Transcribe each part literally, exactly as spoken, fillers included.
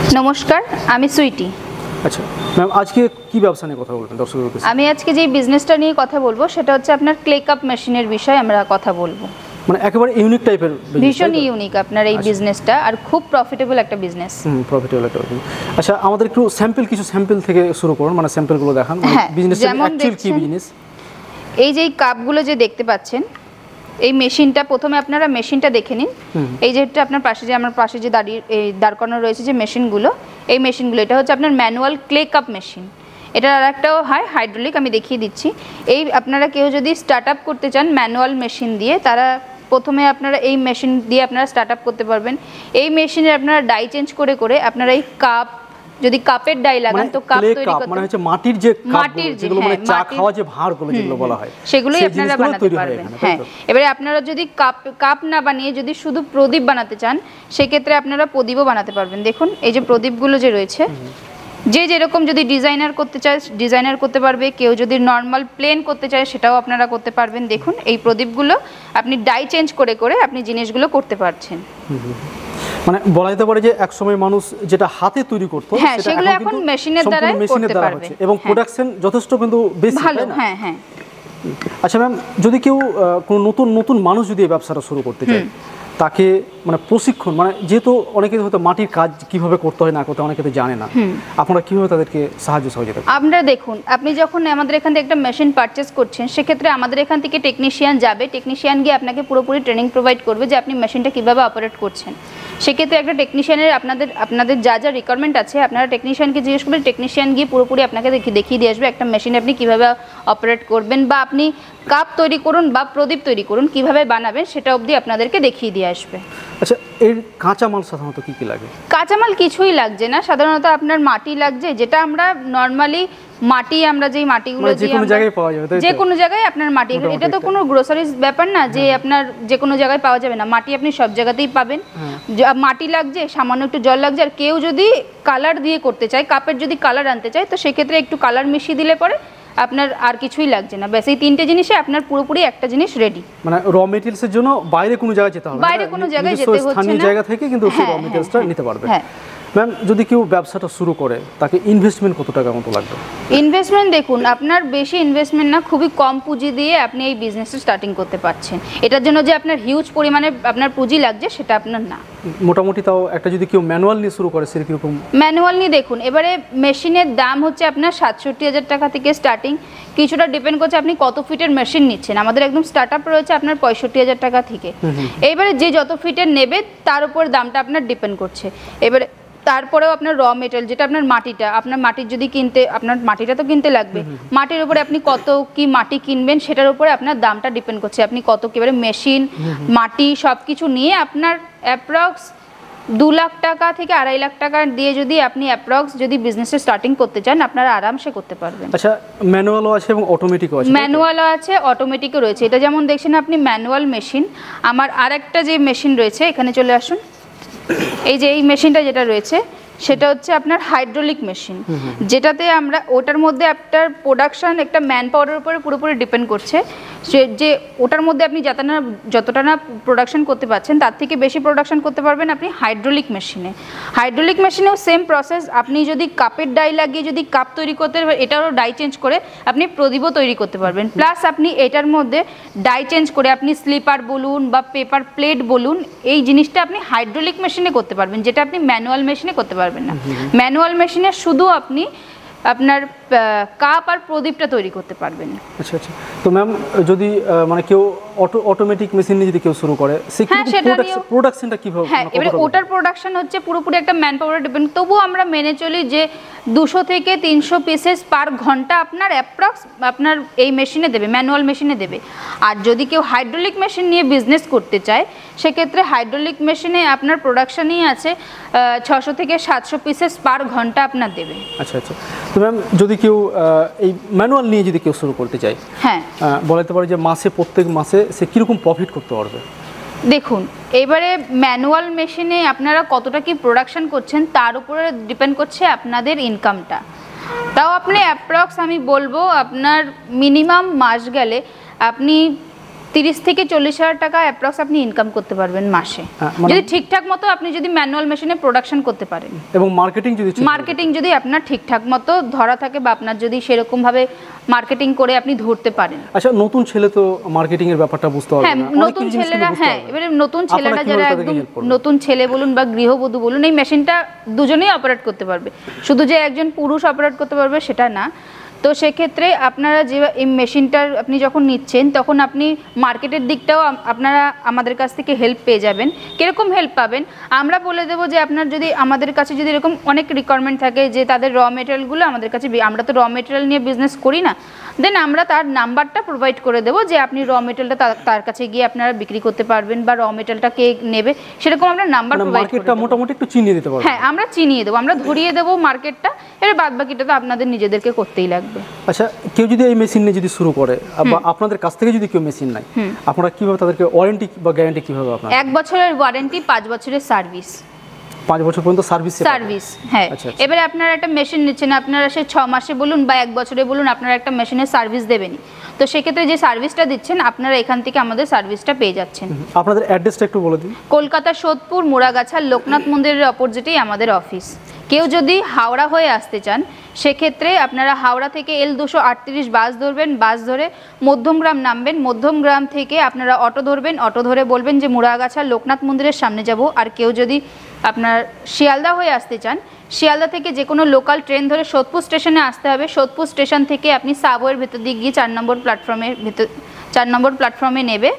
নমস্কার, আমি সুইটি। আচ্ছা ম্যাম, আজকে কি ব্যবসা নিয়ে কথা বলবেন দর্শকদের কাছে? আমি আজকে যে বিজনেসটা নিয়ে কথা বলবো সেটা হচ্ছে আপনার ক্লে কাপ মেশিনের বিষয়ে আমরা কথা বলবো। মানে একেবারে ইউনিক টাইপের বিজনেস, ভীষণ ইউনিক আপনার এই বিজনেসটা, আর খুব প্রফিটেবল একটা বিজনেস। হুম, প্রফিটেবল একটা বিজনেস। আচ্ছা, আমাদের একটু স্যাম্পল কিছু স্যাম্পল থেকে শুরু করুন, মানে স্যাম্পলগুলো দেখান, মানে বিজনেসটা অ্যাকচুয়ালি কি বিজনেস। এই যে এই কাপগুলো যে দেখতে পাচ্ছেন, এই মেশিনটা প্রথমে আপনারা মেশিনটা দেখে নিন। এই যেটা আপনার পাশে যে আমার পাশে যে দাঁড়িয়ে এই দাঁড় করানো রয়েছে যে মেশিনগুলো, এই মেশিনগুলো এটা হচ্ছে আপনার ম্যানুয়াল ক্লে কাপ মেশিন। এটার আর একটাও হয় হাইড্রোলিক, আমি দেখিয়ে দিচ্ছি। এই আপনারা কেউ যদি স্টার্ট আপ করতে চান ম্যানুয়াল মেশিন দিয়ে, তারা প্রথমে আপনারা এই মেশিন দিয়ে আপনারা স্টার্ট আপ করতে পারবেন। এই মেশিনে আপনারা ডাই চেঞ্জ করে করে আপনারা এই কাপ, যদি কাপের ডাই লাগান তো কাপ তৈরি করতে, মানে হচ্ছে মাটির যে কাপগুলো যেগুলো মানে চা খাওয়া যে ভাঁড়গুলো যেগুলো বলা হয়, সেগুলোই আপনারা বানাতে পারবেন। হ্যাঁ, এবারে আপনারা যদি কাপ কাপ না বানিয়ে যদি শুধু প্রদীপ বানাতে চান, সেক্ষেত্রে আপনারা প্রদীপও বানাতে পারবেন। দেখুন এই যে প্রদীপগুলো যে রয়েছে, যে যেরকম যদি ডিজাইনার করতে চায় ডিজাইনার করতে পারবে, কেউ যদি নর্মাল প্লেন করতে চায় সেটাও আপনারা করতে পারবেন। দেখুন এই প্রদীপগুলো আপনি ডাই চেঞ্জ করে করে আপনি জিনিসগুলো করতে পারছেন। মানে বলা যেতে পারে যে এক সময় মানুষ যেটা হাতে তৈরি করতো সেগুলো এখন মেশিনের দ্বারা করতে পারবে, এবং প্রোডাকশন যথেষ্ট কিন্তু বেশি ভালো। হ্যাঁ হ্যাঁ। আচ্ছা ম্যাম, যদি কেউ কোনো নতুন নতুন মানুষ যদি এই ব্যবসাটা শুরু করতে চায়, তাকে মানে প্রশিক্ষণ, মানে যেহেতু অনেকে হয়তো মাটির কাজ কিভাবে করতে হয় না করতে অনেকে তো জানে না, আপনারা কিভাবে তাদেরকে সাহায্য সহযোগিতা? আপনারা দেখুন, আপনি যখন আমাদের এখান থেকে একটা মেশিন পারচেস করছেন, সেক্ষেত্রে আমাদের এখান থেকে টেকনিশিয়ান যাবে, টেকনিশিয়ান গিয়ে আপনাকে পুরোপুরি ট্রেনিং প্রোভাইড করবে যে আপনি মেশিনটা কীভাবে অপারেট করছেন। সেক্ষেত্রে একটা টেকনিশিয়ানের আপনাদের আপনাদের যা যা রিকোয়ারমেন্ট আছে আপনারা টেকনিশিয়ানকে জিজ্ঞেস করবেন, টেকনিশিয়ান গিয়ে পুরোপুরি আপনাকে দেখিয়ে দিয়ে আসবে একটা মেশিন আপনি কীভাবে অপারেট করবেন, বা আপনি কাপ তৈরি করুন বা প্রদীপ তৈরি করুন কীভাবে বানাবেন সেটা অবধি আপনাদেরকে দেখিয়ে দিয়ে আসবে। আচ্ছা, এর কাঁচামাল সাধারণত কী কী লাগে? কাঁচামাল কিছুই লাগছে না, সাধারণত আপনার মাটি লাগছে, যেটা আমরা নর্মালি মাটি, আমরা যেই মাটিগুলো যে কোনো জায়গায় পাওয়া যাবে, যে কোনো জায়গায় আপনার মাটি, এটা তো কোনো গ্রোসারিজ ব্যাপার না যে আপনার যে কোনো জায়গায় পাওয়া যাবে না, মাটি আপনি সব জায়গাতেই পাবেন। মাটি লাগছে, সামান্য একটু জল লাগছে, আর কেউ যদি কালার দিয়ে করতে চায়, কাপের যদি কালার আনতে চায়, তো সেক্ষেত্রে একটু কালার মিশিয়ে দিলে পরে আপনার আর কিছুই লাগছে না। ব্যাস এই তিনটে জিনিসে আপনার পুরোপুরি একটা জিনিস রেডি। মানে র মেটেরিয়ালসের জন্য বাইরে কোনো জায়গায় যেতে হবে না, বাইরে কোনো জায়গায় যেতে হচ্ছে না, স্থানীয় জায়গা থেকে কিন্তু সেই র মেটেরিয়ালসটা নিতে পারবে। হ্যাঁ ম্যাম, যদি কেউ ব্যবসাটা শুরু করে তাকে ইনভেস্টমেন্ট কত টাকা মতো লাগবে? ইনভেস্টমেন্ট দেখুন, আপনার বেশি ইনভেস্টমেন্ট না, খুবই কম পুঁজি দিয়ে আপনি এই বিজনেসটা স্টার্টিং করতে পারছেন। এটার জন্য যে আপনার হিউজ পরিমাণে আপনার পুঁজি লাগছে সেটা আপনার না। মোটামুটি তাও একটা যদি কেউ ম্যানুয়াল নিয়ে শুরু করে সেরকম ম্যানুয়াল নিয়ে দেখুন, এবারে মেশিনের দাম হচ্ছে আপনার সাতষট্টি হাজার টাকা থেকে স্টার্টিং, কিছুটা ডিপেন্ড করছে আপনি কত ফিটের মেশিন নিচ্ছেন। আমাদের একদম স্টার্ট আপ রয়েছে আপনার পঁয়ষট্টি হাজার টাকা থেকে। এইবারে যে যত ফিটের নেবে তার উপর দামটা আপনার ডিপেন্ড করছে। এবারে তারপরেও আপনার র মেটেরিয়াল যেটা আপনার মাটিটা, আপনার মাটির যদি কিনতে, আপনার মাটিটা তো কিনতে লাগবে, মাটির উপরে আপনি কত কি মাটি কিনবেন সেটার উপরে আপনার দামটা ডিপেন্ড করছে। আপনি কত কি এবারে মেশিন, মাটি সব কিছু নিয়ে আপনার অ্যাপ্রক্স দু লাখ টাকা থেকে আড়াই লাখ টাকা দিয়ে যদি আপনি অ্যাপ্রক্স যদি বিজনেসে স্টার্টিং করতে চান আপনারা আরামসে করতে পারবেন। আচ্ছা, ম্যানুয়ালও আছে এবং অটোমেটিকও আছে? ম্যানুয়ালও আছে, অটোমেটিকও রয়েছে। এটা যেমন দেখছেন আপনি ম্যানুয়াল মেশিন, আমার আরেকটা যে মেশিন রয়েছে এখানে চলে আসুন। এই যে এই মেশিনটা যেটা রয়েছে সেটা হচ্ছে আপনার হাইড্রোলিক মেশিন, যেটাতে আমরা ওটার মধ্যে আপনার প্রোডাকশন একটা ম্যান পাওয়ারের উপরে পুরোপুরি ডিপেন্ড করছে। সে যে ওটার মধ্যে আপনি যত না যতটা না প্রোডাকশন করতে পারছেন তার থেকে বেশি প্রোডাকশন করতে পারবেন আপনি হাইড্রোলিক মেশিনে। হাইড্রোলিক মেশিনেও সেম প্রসেস, আপনি যদি কাপের ডাই লাগিয়ে যদি কাপ তৈরি করতে, এটারও ডাই চেঞ্জ করে আপনি প্রদীপও তৈরি করতে পারবেন। প্লাস আপনি এটার মধ্যে ডাই চেঞ্জ করে আপনি স্লিপার বলুন বা পেপার প্লেট বলুন, এই জিনিসটা আপনি হাইড্রোলিক মেশিনে করতে পারবেন, যেটা আপনি ম্যানুয়াল মেশিনে করতে পারবেন না। ম্যানুয়াল মেশিনে শুধু আপনি আপনার কাপ আর প্রদীপটা তৈরি করতে পারবেন। আচ্ছা আচ্ছা, তো ম্যাম যদি মানে কেউ অটো অটোমেটিক মেশিন নিয়ে যদি কেউ শুরু করে সেক্ষেত্রে প্রোডাকশনটা কিভাবে? হ্যাঁ, এবারে ওটার প্রোডাকশন হচ্ছে পুরোপুরি একটা ম্যান পাওয়ার ডিপেন্ড। তবুও আমরা মেনে চলি যে দুশো থেকে তিনশো পিসেস পার ঘন্টা আপনার অ্যাপ্রক্স আপনার এই মেশিনে দেবে, ম্যানুয়াল মেশিনে দেবে। আর যদি কেউ হাইড্রোলিক মেশিন নিয়ে বিজনেস করতে চায় সেক্ষেত্রে হাইড্রোলিক মেশিনে আপনার প্রোডাকশনই আছে ছশো থেকে সাতশো পিসেস পার ঘন্টা আপনার দেবে। আচ্ছা আচ্ছা, তো ম্যাম যদি কেউ এই ম্যানুয়াল নিয়ে যদি কেউ শুরু করতে চায়, হ্যাঁ বলতে পারে যে মাসে প্রত্যেক মাসে সে কীরকম প্রফিট করতে পারবে? দেখুন, এবারে ম্যানুয়াল মেশিনে আপনারা কতটা কি প্রোডাকশন করছেন তার উপরে ডিপেন্ড করছে আপনাদের ইনকামটা। তাও আপনি অ্যাপ্রক্স আমি বলবো আপনার মিনিমাম মাস গেলে আপনি তিরিশ থেকে চল্লিশ হাজার টাকা অ্যাপ্রক্স আপনি ইনকাম করতে পারবেন মাসে, যদি ঠিকঠাক মতো আপনি যদি ম্যানুয়াল মেশিনে প্রোডাকশন করতে পারেন এবং মার্কেটিং যদি মার্কেটিং যদি আপনার ঠিকঠাক মতো ধরা থাকে বা আপনার যদি সেরকম ভাবে মার্কেটিং করে আপনি ধরতে পারেন। আচ্ছা, নতুন ছেলে তো মার্কেটিং এর ব্যাপারটা বুঝতে পারবে না। হ্যাঁ, নতুন ছেলেরা, হ্যাঁ এবারে নতুন ছেলেরা যারা একদম নতুন ছেলে বলুন বা গৃহবধূ বলুন, এই মেশিনটা দুজনেই অপারেট করতে পারবে, শুধু যে একজন পুরুষ অপারেট করতে পারবে সেটা না। তো সেক্ষেত্রে আপনারা যে এই মেশিনটার আপনি যখন নিচ্ছেন তখন আপনি মার্কেটের দিকটাও আপনারা আমাদের কাছ থেকে হেল্প পেয়ে যাবেন। কীরকম হেল্প পাবেন আমরা বলে দেবো যে আপনার যদি আমাদের কাছে যদি এরকম অনেক রিকোয়ারমেন্ট থাকে যে তাদের র মেটেরিয়ালগুলো আমাদের কাছে, আমরা তো র মেটেরিয়াল নিয়ে বিজনেস করি না, দেন আমরা তার নাম্বারটা প্রোভাইড করে দেবো যে আপনি র মেটেরিয়ালটা তার কাছে গিয়ে আপনারা বিক্রি করতে পারবেন বা র মেটেরিয়ালটা কে নেবে সেরকম আমরা নাম্বার প্রোভাইড করে দেবো। মোটামুটি একটু চিনিয়ে দিতে পারবো। হ্যাঁ, আমরা চিনিয়ে দেবো, আমরা ধরিয়ে দেবো মার্কেটটা, এর বাদ বাকিটা তো আপনাদের নিজেদেরকে করতেই লাগবে। আচ্ছা, কেউ যদি এই মেশিন নিয়ে যদি শুরু করে বা আপনাদের কাছ থেকে যদি কেউ মেশিন নেয়, আপনারা কিভাবে তাদেরকে ওয়ারেন্টি বা গ্যারান্টি কিভাবে আপনারা? এক বছরের ওয়ারেন্টি, পাঁচ বছরের সার্ভিস। পাঁচ বছর পর্যন্ত সার্ভিস সার্ভিস হ্যাঁ। এবারে আপনারা একটা মেশিন নিচ্ছেন, আপনারা সে ছ মাসে বলুন বা এক বছরে বলুন আপনারা একটা মেশিনের সার্ভিস দেবেনই, তো সেক্ষেত্রে যে সার্ভিসটা দিচ্ছেন আপনারা এখান থেকে আমাদের সার্ভিসটা পেয়ে যাচ্ছেন। আপনাদের অ্যাড্রেসটা একটু বলে দিন। কলকাতা সোদপুর মোড়াগাছা লোকনাথ মন্দিরের অপোজিটেই আমাদের অফিস। কেউ যদি হাওড়া হয়ে আসতে চান সেক্ষেত্রে আপনারা হাওড়া থেকে এল দুশো আটত্রিশ বাস ধরবেন, বাস ধরে মধ্যমগ্রাম নামবেন, মধ্যমগ্রাম থেকে আপনারা অটো ধরবেন, অটো ধরে বলবেন যে মুড়াগাছা লোকনাথ মন্দিরের সামনে যাব। আর কেউ যদি আপনার শিয়ালদা হয়ে আসতে চান, শিয়ালদা থেকে যে কোনো লোকাল ট্রেন ধরে সোদপুর স্টেশনে আসতে হবে, সোদপুর স্টেশন থেকে আপনি সাবওয়ের ভেতর দিকে গিয়ে চার নম্বর প্ল্যাটফর্মের ভেতর চার নম্বর প্ল্যাটফর্মে নেবে,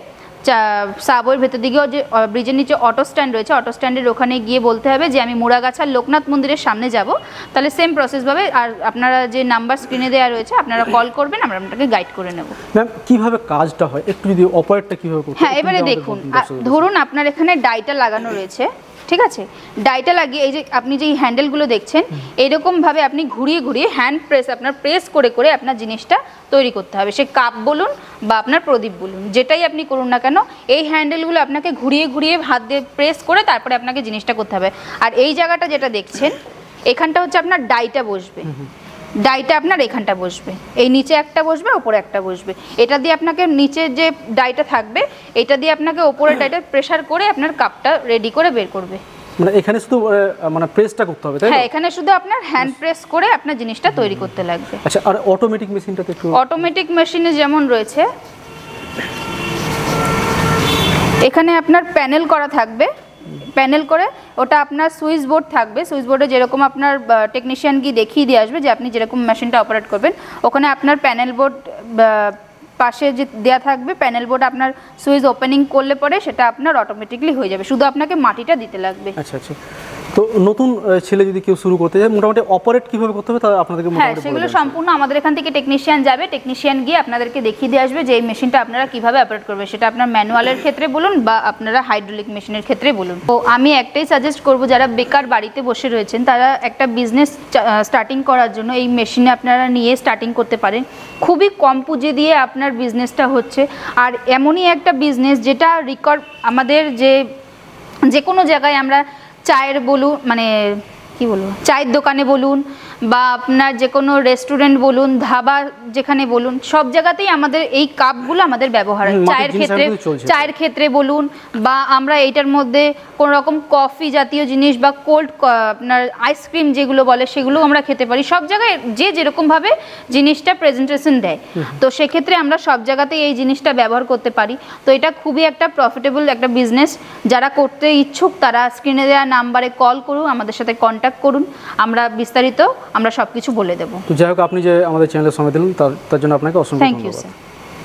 সাবওয়ের ভেতর দিকেও যে ব্রিজের নিচে অটো স্ট্যান্ড রয়েছে, অটো স্ট্যান্ডের ওখানে গিয়ে বলতে হবে যে আমি মুড়াগাছা লোকনাথ মন্দিরের সামনে যাব, তাহলে সেম প্রসেসভাবে আর আপনারা যে নাম্বার স্ক্রিনে দেওয়া রয়েছে আপনারা কল করবেন, আমরা আপনাকে গাইড করে নেব। ম্যাম, কিভাবে কাজটা হয় একটু যদি অপারেটটা কিভাবে করতে? হ্যাঁ, এবারে দেখুন, ধরুন আপনার এখানে ডাইটা লাগানো রয়েছে, ঠিক আছে, ডাইটা লাগিয়ে এই যে আপনি যে হ্যান্ডেলগুলো দেখছেন এইরকমভাবে আপনি ঘুরিয়ে ঘুরিয়ে হ্যান্ড প্রেস আপনার প্রেস করে করে আপনার জিনিসটা তৈরি করতে হবে। সে কাপ বলুন বা আপনার প্রদীপ বলুন, যেটাই আপনি করুন না কেন এই হ্যান্ডেলগুলো আপনাকে ঘুরিয়ে ঘুরিয়ে হাত দিয়ে প্রেস করে তারপরে আপনাকে জিনিসটা করতে হবে। আর এই জায়গাটা যেটা দেখছেন এখানটা হচ্ছে আপনার ডাইটা বসবে, ডাইটা আপনার এখানটা বসবে, এই নিচে একটা বসবে ওপরে একটা বসবে, এটা দিয়ে আপনাকে নিচে যে ডাইটা থাকবে এটা দিয়ে আপনাকে ওপরের ডাইটা প্রেসার করে আপনার কাপটা রেডি করে বের করবে। মানে এখানে শুধু মানে প্রেসটা করতে হবে, তাই না? হ্যাঁ, এখানে শুধু আপনার হ্যান্ড প্রেস করে আপনার জিনিসটা তৈরি করতে লাগবে। আচ্ছা, আর অটোমেটিক মেশিনটাতে একটু? অটোমেটিক মেশিনে যেমন রয়েছে এখানে আপনার প্যানেল করা থাকবে, প্যানেল করে ওটা আপনার সুইচ বোর্ড থাকবে, সুইচ বোর্ডে যেরকম আপনার টেকনিশিয়ান গিয়ে দেখিয়ে দিয়ে আসবে যে আপনি যেরকম মেশিনটা অপারেট করবেন, ওখানে আপনার প্যানেল বোর্ড পাশে যে দেওয়া থাকবে, প্যানেল বোর্ড আপনার সুইচ ওপেনিং করলে পরে সেটা আপনার অটোমেটিকলি হয়ে যাবে, শুধু আপনাকে মাটিটা দিতে লাগবে। আচ্ছা আচ্ছা, তো নতুন ছেলে যদি কেউ শুরু করতে চায় মোটামুটি অপারেট কিভাবে করতে হবে তা আপনাদেরকে মোটামুটি? হ্যাঁ, সেগুলো সম্পূর্ণ আমাদের এখান থেকে টেকনিশিয়ান যাবে, টেকনিশিয়ান গিয়ে আপনাদেরকে দেখিয়ে দিয়ে আসবে যে এই মেশিনটা আপনারা কিভাবে অপারেট করবে, সেটা আপনার ম্যানুয়ালের ক্ষেত্রে বলুন বা আপনারা হাইড্রোলিক মেশিনের ক্ষেত্রে বলুন। তো আমি একটাই সাজেস্ট করব, যারা বেকার বাড়িতে বসে রয়েছেন তারা একটা বিজনেস স্টার্টিং করার জন্য এই মেশিনে আপনারা নিয়ে স্টার্টিং করতে পারেন। খুবই কম পুঁজি দিয়ে আপনার বিজনেসটা হচ্ছে, আর এমনই একটা বিজনেস যেটা রেকর্ড আমাদের যে যে কোনো জায়গায় আমরা চায়ের বলুন মানে কি বলবো চায়ের দোকানে বলুন বা আপনার যে কোনো রেস্টুরেন্ট বলুন, ধাবা যেখানে বলুন, সব জায়গাতেই আমাদের এই কাপগুলো আমাদের ব্যবহার হয়। চায়ের ক্ষেত্রে চায়ের ক্ষেত্রে বলুন বা আমরা এইটার মধ্যে কোনো রকম কফি জাতীয় জিনিস বা কোল্ড আপনার আইসক্রিম যেগুলো বলে সেগুলো আমরা খেতে পারি। সব জায়গায় যে যেরকমভাবে জিনিসটা প্রেজেন্টেশন দেয়, তো সেক্ষেত্রে আমরা সব জায়গাতেই এই জিনিসটা ব্যবহার করতে পারি। তো এটা খুবই একটা প্রফিটেবল একটা বিজনেস, যারা করতে ইচ্ছুক তারা স্ক্রিনে দেওয়া নাম্বারে কল করুন, আমাদের সাথে কন্ট্যাক্ট করুন, আমরা বিস্তারিত আমরা সব কিছু বলে দেবো। তো যাই হোক, আপনি যে আমাদের চ্যানেলের সময় দিলেন তার তার জন্য আপনাকে অসংখ্য ধন্যবাদ। Thank you sir.